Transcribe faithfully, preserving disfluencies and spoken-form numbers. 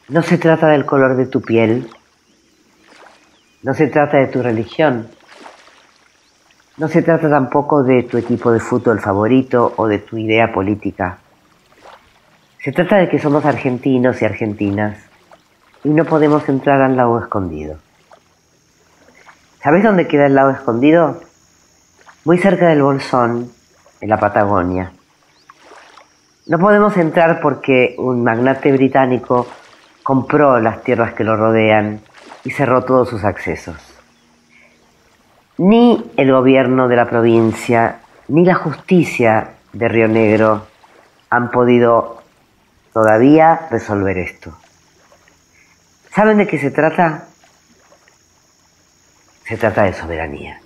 No se trata del color de tu piel, no se trata de tu religión, no se trata tampoco de tu equipo de fútbol favorito o de tu idea política. Se trata de que somos argentinos y argentinas y no podemos entrar al lago escondido. ¿Sabés dónde queda el lago escondido? Muy cerca del Bolsón, en la Patagonia. No podemos entrar porque un magnate británico compró las tierras que lo rodean y cerró todos sus accesos. Ni el gobierno de la provincia, ni la justicia de Río Negro han podido todavía resolver esto. ¿Saben de qué se trata? Se trata de soberanía.